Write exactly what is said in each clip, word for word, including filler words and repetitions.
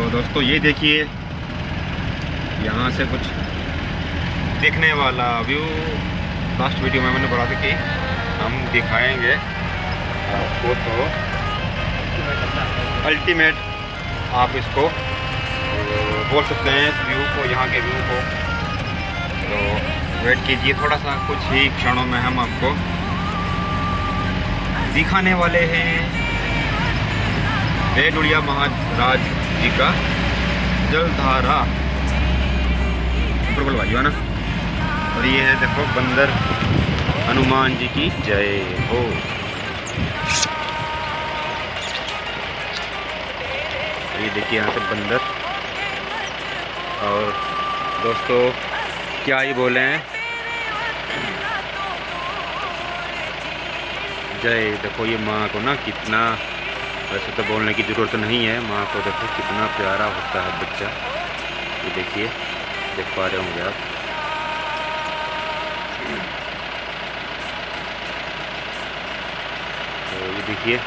तो दोस्तों ये देखिए, यहाँ से कुछ देखने वाला व्यू लास्ट वीडियो में मैंने बोला था कि हम दिखाएंगे आपको, तो अल्टीमेट आप इसको बोल सकते हैं इस व्यू को, यहाँ के व्यू को। तो वेट कीजिए थोड़ा सा, कुछ ही क्षणों में हम आपको दिखाने वाले हैं रेणुड़िया महाराज जी का जलधारा ऊपर बोलवाइए ना। और ये है देखो बंदर हनुमान जी की जय हो। ये देखिए यहाँ से बंदर, और दोस्तों क्या ही बोले हैं, जय। देखो ये माँ को ना कितना, वैसे तो बोलने की ज़रूरत नहीं है, माँ को देखो कितना प्यारा होता है बच्चा। ये देखिए, देख पा रहे होंगे आप। तो ये देखिए,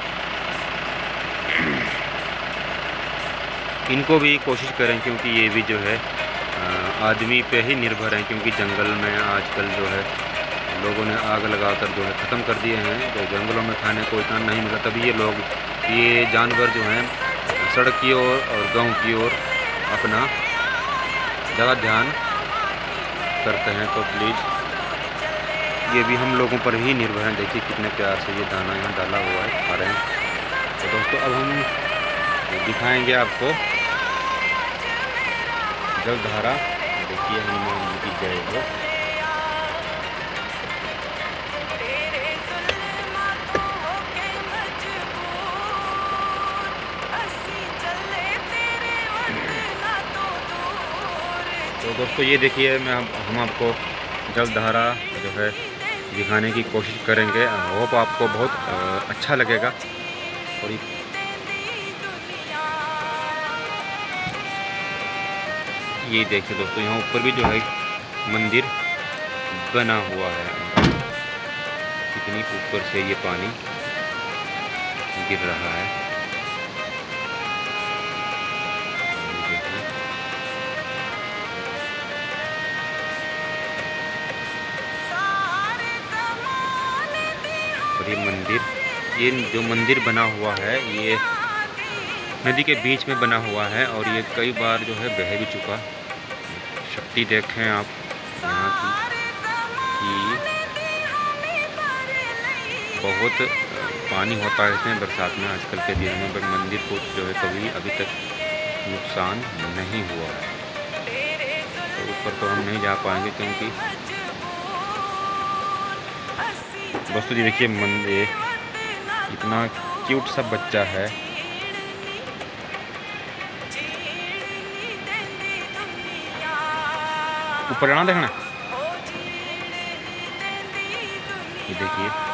इनको भी कोशिश करें, क्योंकि ये भी जो है आदमी पे ही निर्भर है, क्योंकि जंगल में आजकल जो है लोगों ने आग लगाकर जो है ख़त्म कर दिए हैं। तो जंगलों में खाने को इतना नहीं मिला, तभी ये लोग, ये जानवर जो हैं सड़क की ओर और गांव की ओर अपना ज़्यादा ध्यान करते हैं। तो प्लीज़ ये भी हम लोगों पर ही निर्भर हैं। देखिए कितने प्यार से ये दाना यहाँ डाला हुआ है, खा रहे हैं। तो दोस्तों अब हम दिखाएंगे आपको जलधारा। देखिए हनुमान जी की जय हो। तो दोस्तों ये देखिए, मैं हम आपको जलधारा जो है दिखाने की कोशिश करेंगे। होप आपको बहुत अच्छा लगेगा। और ये देखिए दोस्तों, यहाँ ऊपर भी जो है मंदिर बना हुआ है। कितनी ऊपर से ये पानी गिर रहा है। और ये मंदिर, ये जो मंदिर बना हुआ है ये नदी के बीच में बना हुआ है, और ये कई बार जो है बह भी चुका। शक्ति देखें आप यहाँ की, कि बहुत पानी होता है इसमें बरसात में आजकल के दिनों में, बट मंदिर को जो है कभी अभी तक नुकसान नहीं हुआ है। तो ऊपर तो हम नहीं जा पाएंगे, क्योंकि दोस्तों जी देखिए मंदिर, इतना क्यूट सा बच्चा है। ऊपर जाना देखना, ये देखिए।